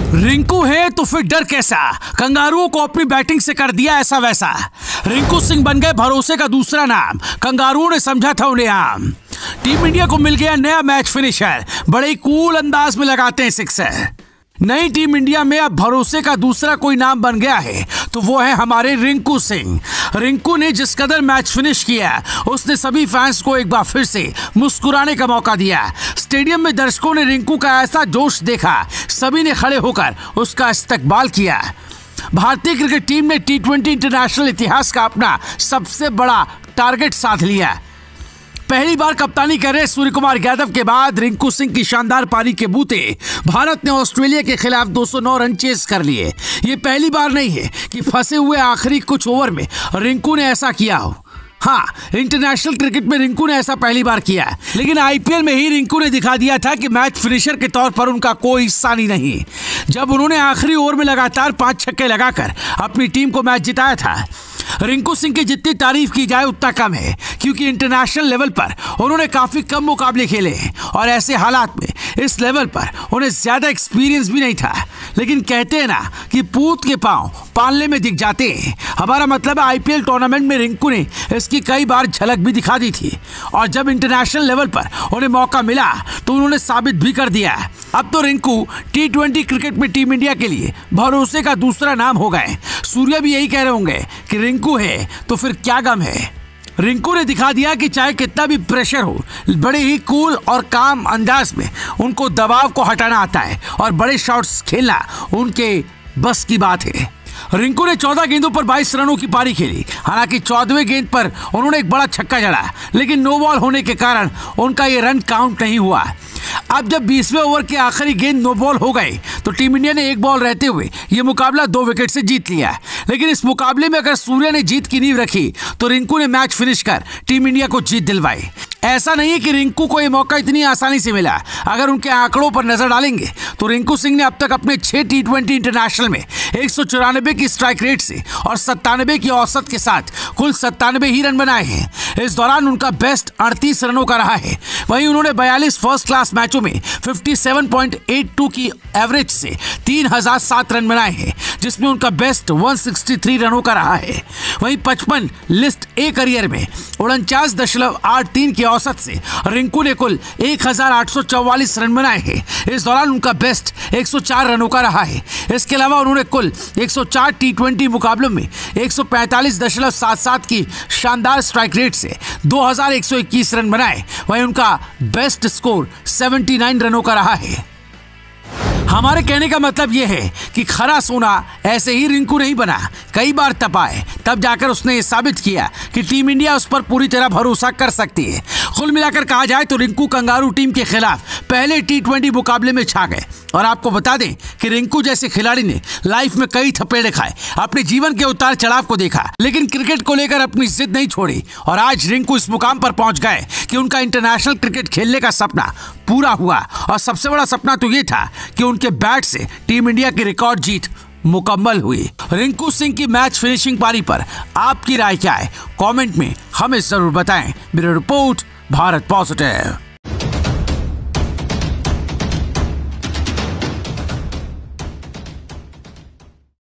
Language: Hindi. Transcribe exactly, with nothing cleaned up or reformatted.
रिंकू है तो फिर डर कैसा, कंगारुओं को अपनी बैटिंग से कर दिया ऐसा वैसा। रिंकू सिंह बन गए भरोसे का दूसरा नाम, कंगारुओं ने समझा था उन्हें आम। टीम इंडिया को मिल गया नया मैच फिनिशर, बड़े ही कूल अंदाज में लगाते हैं सिक्सर। नई टीम इंडिया में अब भरोसे का दूसरा कोई नाम बन गया है तो वो है हमारे रिंकू सिंह। रिंकू ने जिस कदर मैच फिनिश किया उसने सभी फैंस को एक बार फिर से मुस्कुराने का मौका दिया। स्टेडियम में दर्शकों ने रिंकू का ऐसा जोश देखा, सभी ने खड़े होकर उसका इस्तकबाल किया। भारतीय क्रिकेट टीम ने टी ट्वेंटी इंटरनेशनल इतिहास का अपना सबसे बड़ा टारगेट साध लिया। पहली बार कप्तानी कर रहे सूर्य कुमार यादव के बाद रिंकू सिंह की शानदार पारी के बूते भारत ने ऑस्ट्रेलिया के खिलाफ दो सौ नौ रन चेस कर लिए। ये पहली बार नहीं है कि फंसे हुए आखिरी कुछ ओवर में रिंकू ने ऐसा किया हो। हाँ, इंटरनेशनल क्रिकेट में रिंकू ने ऐसा पहली बार किया, लेकिन आईपीएल में ही रिंकू ने दिखा दिया था कि मैच फिनिशर के तौर पर उनका कोई सानी नहीं, जब उन्होंने आखिरी ओवर में लगातार पांच छक्के लगाकर अपनी टीम को मैच जिताया था। रिंकू सिंह की जितनी तारीफ की जाए उतना कम है, क्योंकि इंटरनेशनल लेवल पर उन्होंने काफी कम मुकाबले खेले और ऐसे हालात में इस लेवल पर उन्हें ज्यादा एक्सपीरियंस भी नहीं था। लेकिन कहते हैं ना कि पूत के पांव पालने में दिख जाते हैं। हमारा मतलब है आईपीएल टूर्नामेंट में रिंकू ने इसकी कई बार झलक भी दिखा दी थी और जब इंटरनेशनल लेवल पर उन्हें मौका मिला तो उन्होंने साबित भी कर दिया। अब तो रिंकू टी ट्वेंटी क्रिकेट में टीम इंडिया के लिए भरोसे का दूसरा नाम हो गए। सूर्य भी यही कह रहे होंगे कि रिंकू है तो फिर क्या गम है। रिंकू ने दिखा दिया कि चाहे कितना भी प्रेशर हो, बड़े ही कूल और काम अंदाज में उनको दबाव को हटाना आता है और बड़े शॉट्स खेलना उनके बस की बात है। रिंकू ने चौदह गेंदों पर बाईस रनों की पारी खेली। हालांकि चौदहवें गेंद पर उन्होंने एक बड़ा छक्का जड़ा, लेकिन नो बॉल होने के कारण उनका ये रन काउंट नहीं हुआ। अब जब बीसवें ओवर के आखिरी गेंद नो बॉल हो गए तो टीम इंडिया ने एक बॉल रहते हुए ये मुकाबला दो विकेट से जीत लिया। लेकिन इस मुकाबले में अगर सूर्य ने जीत की नींव रखी तो रिंकू ने मैच फिनिश कर टीम इंडिया को जीत दिलवाई। ऐसा नहीं है कि रिंकू को ये मौका इतनी आसानी से मिला। अगर उनके आंकड़ों पर नजर डालेंगे तो रिंकू सिंह ने अब तक अपने छह टी ट्वेंटी इंटरनेशनल में एक सौ चौरानबे की स्ट्राइक रेट से और सत्तानबे की औसत के साथ कुल सत्तानबे ही रन बनाए हैं। इस दौरान उनका बेस्ट अड़तीस रनों का रहा है। वहीं उन्होंने बयालीस फर्स्ट क्लास मैचों में सत्तावन पॉइंट आठ दो की एवरेज से तीन हजार सात रन बनाए हैं, जिसमें उनका बेस्ट एक सौ तिरसठ रनों का रहा है। वहीं पचपन लिस्ट ए करियर में उनचास दशमलव आठ तीन की औसत से रिंकू ने कुल एक हजार आठ सौ चौवालीस रन बनाए हैं। इस दौरान उनका बेस्ट एक सौ चार रनों का रहा है। इसके अलावा उन्होंने कुल एक सौ चार टी ट्वेंटी मुकाबलों में एक सौ पैंतालीस दशमलव सात सात की शानदार स्ट्राइक रेट से दो हजार एक सौ इक्कीस रन बनाए। वहीं उनका बेस्ट स्कोर उन्यासी रनों का रहा है। हमारे कहने का मतलब यह है कि खरा सोना ऐसे ही रिंकू नहीं बना, कई बार तपाए तब जाकर उसने ये साबित किया कि टीम इंडिया उस पर पूरी तरह भरोसा कर सकती है। कुल मिलाकर कहा जाए तो रिंकू कंगारू टीम के खिलाफ पहले टी ट्वेंटी मुकाबले में छा गए। और आपको बता दें कि रिंकू जैसे खिलाड़ी ने लाइफ में कई थपेड़े खाए, अपने जीवन के उतार चढ़ाव को देखा, लेकिन क्रिकेट को लेकर अपनी जिद नहीं छोड़ी और आज रिंकू इस मुकाम पर पहुंच गए कि उनका इंटरनेशनल क्रिकेट खेलने का सपना पूरा हुआ। और सबसे बड़ा सपना तो ये था कि उनके बैट से टीम इंडिया की रिकॉर्ड जीत मुकम्मल हुई। रिंकू सिंह की मैच फिनिशिंग पारी पर आपकी राय क्या है? कमेंट में हमें जरूर बताएं। Bureau report, Bharat positive.